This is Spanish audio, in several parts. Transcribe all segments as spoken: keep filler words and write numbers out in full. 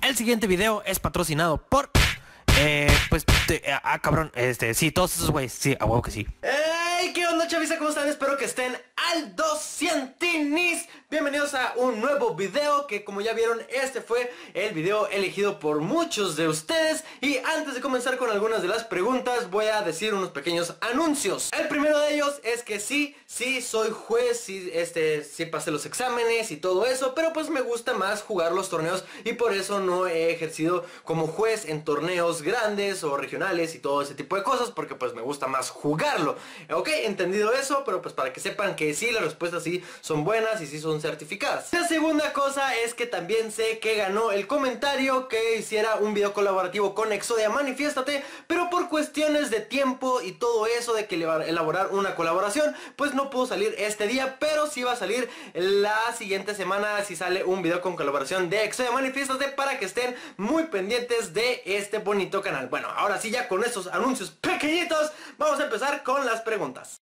El siguiente video es patrocinado por... Eh, pues... Te, ah, cabrón, este, sí, todos esos güeyes, sí, a huevo que sí. ¡Ey! ¿Qué onda, chaviza? ¿Cómo están? Espero que estén al doscientinis. Bienvenidos a un nuevo video que, como ya vieron, este fue el video elegido por muchos de ustedes. Y antes de comenzar con algunas de las preguntas, voy a decir unos pequeños anuncios. El primero de ellos es que sí, sí soy juez, sí, este, sí pasé los exámenes y todo eso, pero pues me gusta más jugar los torneos y por eso no he ejercido como juez en torneos grandes o regionales y todo ese tipo de cosas, porque pues me gusta más jugarlo. Ok, entendido eso, pero pues para que sepan que sí, las respuestas sí son buenas y sí son certificadas. La segunda cosa es que también sé que ganó el comentario que hiciera un video colaborativo con Exodia Manifiéstate, pero por cuestiones de tiempo y todo eso de que elaborar una colaboración, pues no pudo salir este día, pero sí va a salir la siguiente semana si sale un video con colaboración de Exodia Manifiéstate, para que estén muy pendientes de este bonito canal. Bueno, ahora sí, ya con estos anuncios pequeñitos, vamos a empezar con las preguntas.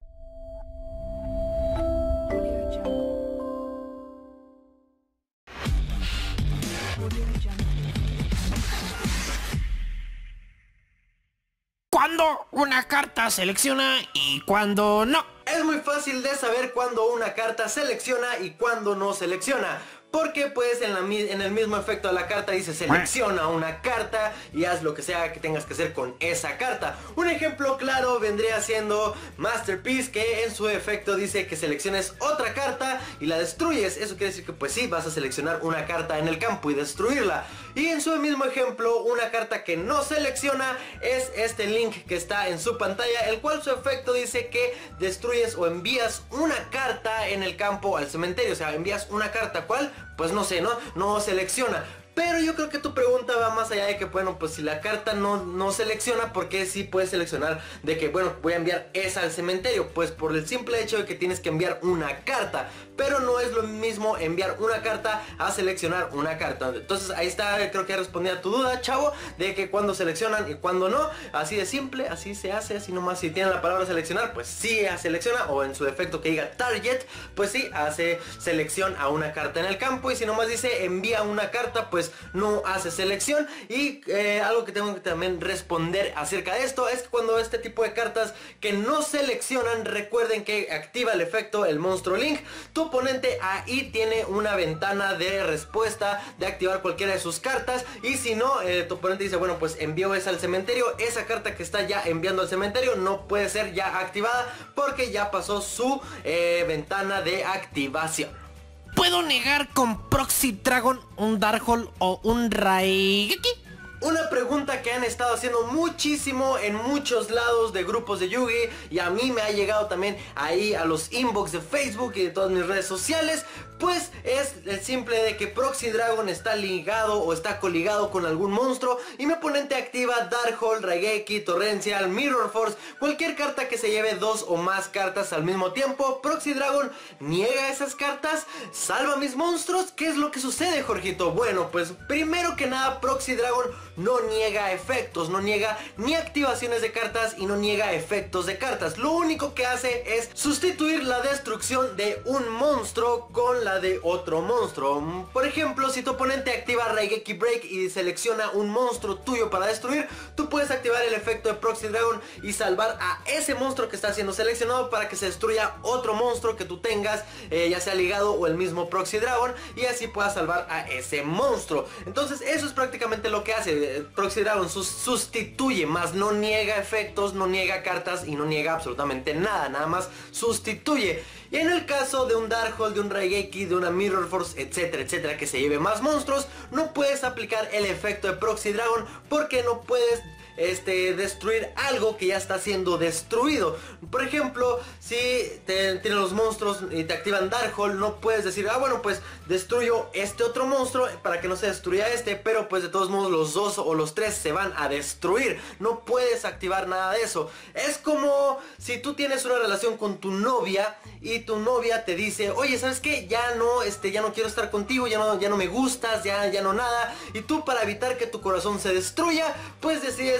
¿Cuándo una carta selecciona y cuándo no? Es muy fácil de saber cuándo una carta selecciona y cuándo no selecciona, porque pues en, la, en el mismo efecto de la carta dice selecciona una carta y haz lo que sea que tengas que hacer con esa carta. Un ejemplo claro vendría siendo Masterpiece, que en su efecto dice que selecciones otra carta y la destruyes. Eso quiere decir que pues sí, vas a seleccionar una carta en el campo y destruirla. Y en su mismo ejemplo, una carta que no selecciona es este link que está en su pantalla, el cual su efecto dice que destruyes o envías una carta en el campo al cementerio. O sea, envías una carta, ¿cuál? Pues no sé, ¿no? No selecciona. Pero yo creo que tu pregunta va más allá de que, bueno, pues si la carta no, no selecciona, ¿por qué sí puedes seleccionar de que, bueno, voy a enviar esa al cementerio? Pues por el simple hecho de que tienes que enviar una carta. Pero no es lo mismo enviar una carta a seleccionar una carta. Entonces ahí está, creo que respondí a tu duda, chavo, de que cuando seleccionan y cuando no. Así de simple, así se hace, así nomás. Si tienen la palabra seleccionar, pues sí selecciona, o en su defecto que diga target, pues sí hace selección a una carta en el campo. Y si nomás dice envía una carta, pues no hace selección. Y eh, algo que tengo que también responder acerca de esto es que cuando este tipo de cartas que no seleccionan, recuerden que activa el efecto el monstruo link. Tu oponente ahí tiene una ventana de respuesta de activar cualquiera de sus cartas, y si no, eh, tu oponente dice, bueno, pues envió esa al cementerio, esa carta que está ya enviando al cementerio no puede ser ya activada porque ya pasó su eh, ventana de activación. ¿Puedo negar con Proxy Dragon un Darkhold o un Raigeki? Una pregunta que han estado haciendo muchísimo en muchos lados de grupos de Yu-Gi, y a mí me ha llegado también ahí a los inbox de Facebook y de todas mis redes sociales. Pues es el simple de que Proxy Dragon está ligado o está coligado con algún monstruo y mi oponente activa Darkhold, Raigeki, Torrential, Mirror Force, cualquier carta que se lleve dos o más cartas al mismo tiempo. Proxy Dragon niega esas cartas, salva mis monstruos. ¿Qué es lo que sucede, Jorgito? Bueno, pues primero que nada, Proxy Dragon no niega efectos, no niega ni activaciones de cartas y no niega efectos de cartas. Lo único que hace es sustituir la destrucción de un monstruo con la de otro monstruo. Por ejemplo, si tu oponente activa Raigeki Break y selecciona un monstruo tuyo para destruir, tú puedes activar el efecto de Proxy Dragon y salvar a ese monstruo que está siendo seleccionado para que se destruya otro monstruo que tú tengas, eh, ya sea ligado o el mismo Proxy Dragon, y así puedas salvar a ese monstruo. Entonces eso es prácticamente lo que hace Proxy Dragon, sus sustituye, más no niega efectos, no niega cartas y no niega absolutamente nada, nada más sustituye. Y en el caso de un Darkhold, de un Raigeki, de una Mirror Force, etcétera, etcétera, que se lleve más monstruos, no puedes aplicar el efecto de Proxy Dragon porque no puedes este, destruir algo que ya está siendo destruido. Por ejemplo, si te, tienes los monstruos y te activan Darkhold, no puedes decir, ah bueno, pues destruyo este otro monstruo para que no se destruya este, pero pues de todos modos los dos o los tres se van a destruir. No puedes activar nada de eso. Es como si tú tienes una relación con tu novia y tu novia te dice, oye, ¿sabes qué? Ya no, este, ya no quiero estar contigo, ya no, ya no me gustas, ya, ya no nada. Y tú, para evitar que tu corazón se destruya, pues decides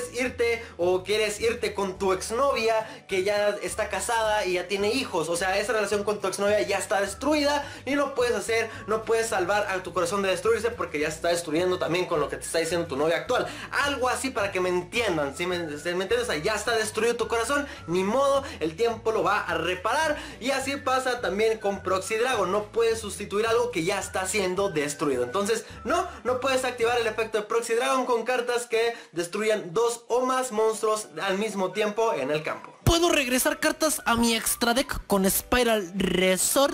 quieres irte o quieres irte con tu exnovia que ya está casada y ya tiene hijos, o sea, esa relación con tu exnovia ya está destruida y no puedes hacer, no puedes salvar a tu corazón de destruirse porque ya se está destruyendo también con lo que te está diciendo tu novia actual. Algo así para que me entiendan, si me, si me entiendes, o sea, ya está destruido tu corazón, ni modo, el tiempo lo va a reparar. Y así pasa también con Proxy Dragon, no puedes sustituir algo que ya está siendo destruido. Entonces no, no puedes activar el efecto de Proxy Dragon con cartas que destruyan dos o más monstruos al mismo tiempo en el campo. ¿Puedo regresar cartas a mi extra deck con Spiral Resort?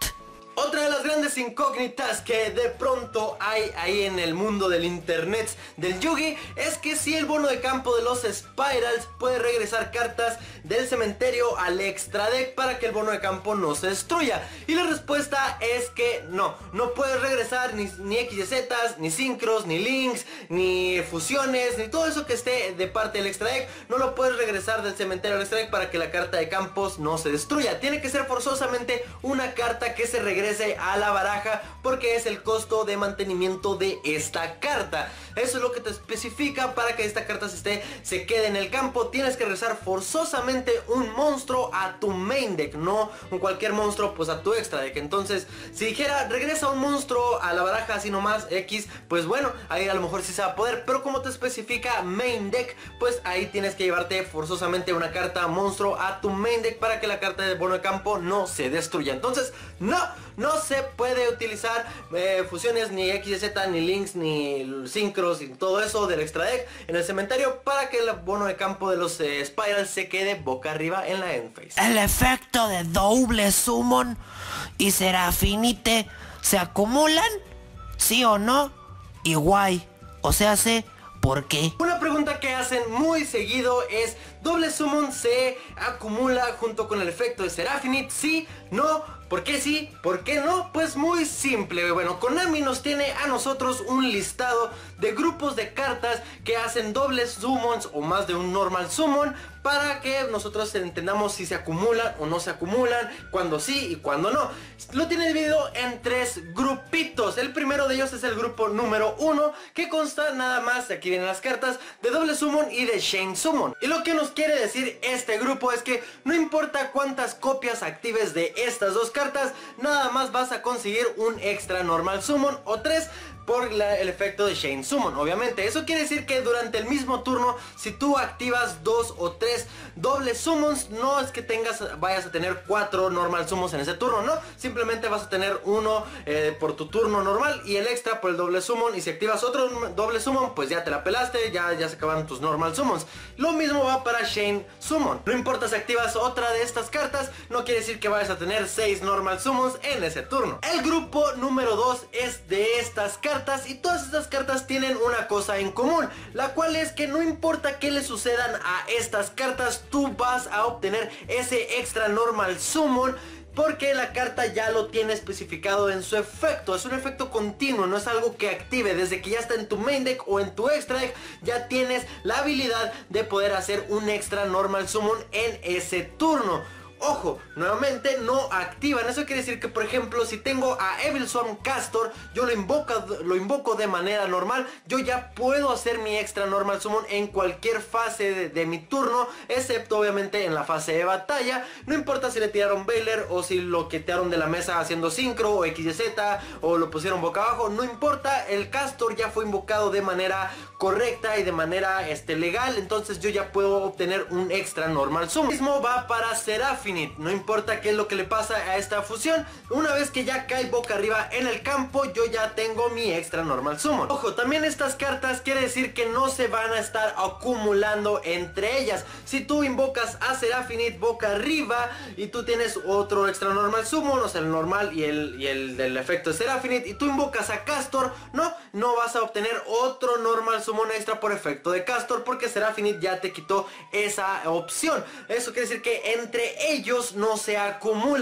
Otra de las grandes incógnitas que de pronto hay ahí en el mundo del internet del Yugi es que si el bono de campo de los Spirals puede regresar cartas del cementerio al extra deck para que el bono de campo no se destruya. Y la respuesta es que no, no puedes regresar ni, ni X Y Z, ni sincros, ni links, ni fusiones, ni todo eso que esté de parte del extra deck. No lo puedes regresar del cementerio al extra deck para que la carta de campos no se destruya. Tiene que ser forzosamente una carta que se regrese a la baraja porque es el costo de mantenimiento de esta carta. Eso es lo que te especifica para que esta carta se esté, se quede en el campo. Tienes que regresar forzosamente un monstruo a tu main deck, no cualquier monstruo pues a tu extra deck. Entonces si dijera regresa un monstruo a la baraja así nomás X, pues bueno, ahí a lo mejor sí se va a poder, pero como te especifica main deck, pues ahí tienes que llevarte forzosamente una carta monstruo a tu main deck para que la carta de bono de campo no se destruya. Entonces no, no se puede utilizar eh, fusiones ni X Y Z, ni links, ni sincros y todo eso del extra deck en el cementerio para que el bono de campo de los eh, Spirals se quede boca arriba en la end phase. El efecto de doble summon y Serafinite se acumulan, ¿sí o no? Y guay, o sea, sé por qué. Una pregunta que hacen muy seguido es: ¿doble summon se acumula junto con el efecto de Serafinite? ¿Sí? ¿No? ¿Por qué sí? ¿Por qué no? Pues muy simple. Bueno, Konami nos tiene a nosotros un listado de grupos de cartas que hacen dobles summons o más de un normal summon para que nosotros entendamos si se acumulan o no se acumulan, cuando sí y cuando no. Lo tiene dividido en tres grupitos. El primero de ellos es el grupo número uno, que consta nada más, aquí vienen las cartas, de doble summon y de chain summon. Y lo que nos quiere decir este grupo es que no importa cuántas copias actives de estas dos cartas, nada más vas a conseguir un extra normal summon o tres por la, el efecto de Chain Summon. Obviamente eso quiere decir que durante el mismo turno, si tú activas dos o tres dobles summons, no es que tengas, vayas a tener cuatro normal summons en ese turno, no, simplemente vas a tener uno eh, por tu turno normal y el extra por el doble summon. Y si activas otro doble summon, pues ya te la pelaste, ya, ya se acabaron tus normal summons. Lo mismo va para Chain Summon. No importa si activas otra de estas cartas, no quiere decir que vayas a tener seis normal summons en ese turno. El grupo número dos es de estas cartas, y todas estas cartas tienen una cosa en común, la cual es que no importa qué le sucedan a estas cartas, tú vas a obtener ese extra normal summon porque la carta ya lo tiene especificado en su efecto. Es un efecto continuo, no es algo que active. Desde que ya está en tu main deck o en tu extra deck, ya tienes la habilidad de poder hacer un extra normal summon en ese turno. Ojo, nuevamente no activan. Eso quiere decir que, por ejemplo, si tengo a Evil Swarm Castor, yo lo invoco, lo invoco de manera normal, yo ya puedo hacer mi extra normal summon en cualquier fase de, de mi turno, excepto obviamente en la fase de batalla. No importa si le tiraron Bailer o si lo quitaron de la mesa haciendo sincro o X Y Z o lo pusieron boca abajo, no importa, el Castor ya fue invocado de manera correcta y de manera este, legal, entonces yo ya puedo obtener un extra normal summon. Lo mismo va para Serafinite. No importa qué es lo que le pasa a esta fusión, una vez que ya cae boca arriba en el campo, yo ya tengo mi extra normal summon. Ojo, también estas cartas quiere decir que no se van a estar acumulando entre ellas. Si tú invocas a Serafinite boca arriba y tú tienes otro extra normal summon, o sea el normal y el, y el del efecto de Serafinite, y tú invocas a Castor, no, no vas a obtener otro normal summon extra por efecto de Castor, porque Serafinite ya te quitó esa opción. Eso quiere decir que entre ellos no se acumulan.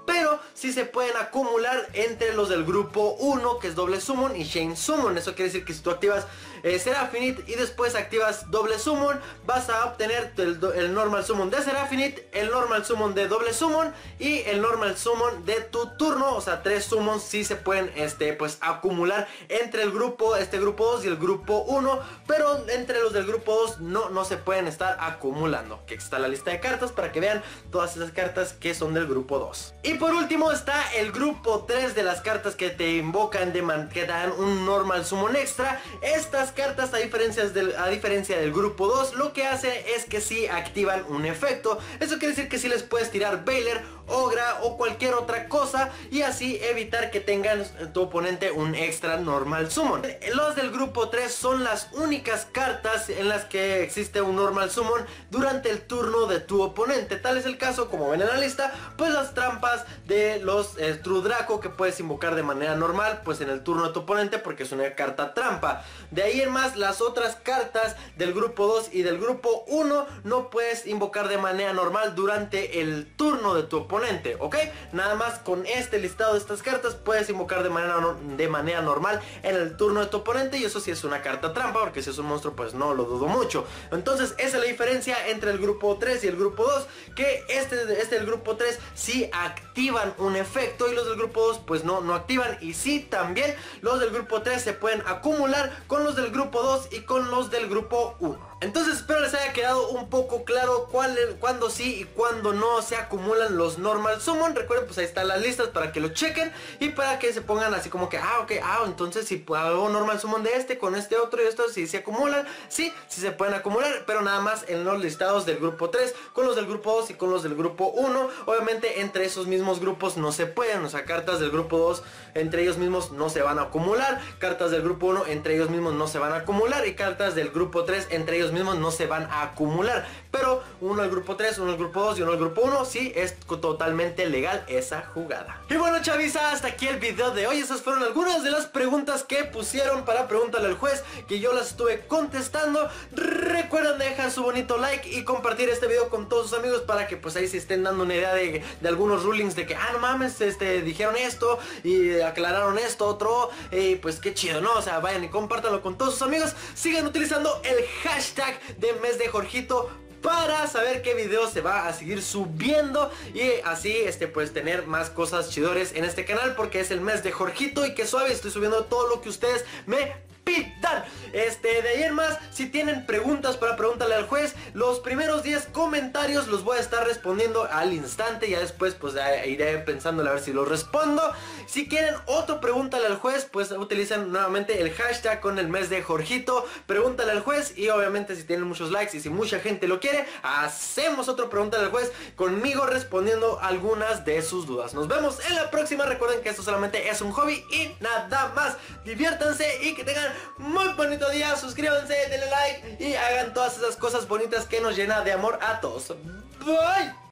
pero sí se pueden acumular entre los del grupo uno, que es doble summon y chain summon. Eso quiere decir que si tú activas eh, Seraphite y después activas doble summon, vas a obtener el, el normal summon de Seraphite, el normal summon de doble summon y el normal summon de tu turno. O sea, tres summons sí se pueden este, pues, acumular entre el grupo, este grupo dos y el grupo uno, pero entre los del grupo dos no, no se pueden estar acumulando. Que está la lista de cartas para que vean todas esas cartas que son del grupo dos. Y por último está el grupo tres de las cartas que te invocan, de man que dan un normal summon extra. Estas cartas, a diferencia del, a diferencia del grupo dos, lo que hace es que sí activan un efecto. Eso quiere decir que sí les puedes tirar Bailer, Ogra o cualquier otra cosa y así evitar que tengan tu oponente un extra normal summon. Los del grupo tres son las únicas cartas en las que existe un normal summon durante el turno de tu oponente. Tal es el caso, como ven en la lista, pues las trampas de los eh, True Draco, que puedes invocar de manera normal pues en el turno de tu oponente porque es una carta trampa. De ahí en más, las otras cartas del grupo dos y del grupo uno no puedes invocar de manera normal durante el turno de tu oponente, ¿ok? Nada más con este listado de estas cartas puedes invocar de manera, no, de manera normal en el turno de tu oponente, y eso sí es una carta trampa, porque si es un monstruo pues no lo dudo mucho. Entonces esa es la diferencia entre el grupo tres y el grupo dos, que este, este del grupo tres sí activan un efecto y los del grupo dos pues no, no activan. Y sí, también los del grupo tres se pueden acumular con los del grupo dos y con los del grupo uno. Entonces espero les haya quedado un poco claro cuál, cuándo sí y cuándo no se acumulan los normal summon. Recuerden, pues ahí están las listas para que lo chequen y para que se pongan así como que, ah, ok, ah, entonces si hago normal summon de este con este otro y esto, si se acumulan, sí, sí se pueden acumular, pero nada más en los listados del grupo tres, con los del grupo dos y con los del grupo uno. Obviamente entre esos mismos grupos no se pueden, o sea, cartas del grupo dos entre ellos mismos no se van a acumular, cartas del grupo uno entre ellos mismos no se van a acumular y cartas del grupo tres entre ellos mismos no se van a acumular, pero uno al grupo tres, uno al grupo dos y uno al grupo uno sí es totalmente legal esa jugada. Y bueno, chaviza, hasta aquí el video de hoy. Esas fueron algunas de las preguntas que pusieron para Pregúntale al Juez, que yo las estuve contestando. Recuerden dejar su bonito like y compartir este video con todos sus amigos para que pues ahí se estén dando una idea de, de algunos rulings de que, ah, no mames, este, dijeron esto y aclararon esto, otro, y pues qué chido, ¿no? O sea, vayan y compártanlo con todos sus amigos. Sigan utilizando el hashtag de mes de Jorgito para saber qué video se va a seguir subiendo y así este pues tener más cosas chidores en este canal, porque es el mes de Jorgito y que suave estoy subiendo todo lo que ustedes me pidan. Este, de ahí en más, si tienen preguntas para Pregúntale al Juez, los primeros diez comentarios los voy a estar respondiendo al instante. Ya después pues ya iré pensando a ver si los respondo. Si quieren otro Pregúntale al Juez, pues utilizan nuevamente el hashtag con el mes de Jorgito, Pregúntale al Juez, y obviamente si tienen muchos likes y si mucha gente lo quiere, hacemos otro Pregúntale al Juez conmigo respondiendo algunas de sus dudas. Nos vemos en la próxima. Recuerden que esto solamente es un hobby y nada más. Diviértanse y que tengan muy bonito día. Suscríbanse, denle like y hagan todas esas cosas bonitas que nos llena de amor a todos. Bye.